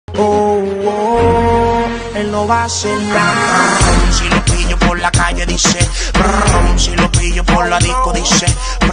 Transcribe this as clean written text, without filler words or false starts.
Oh, oh, él no va a hacer nada. Si lo pillo por la calle dice brrr.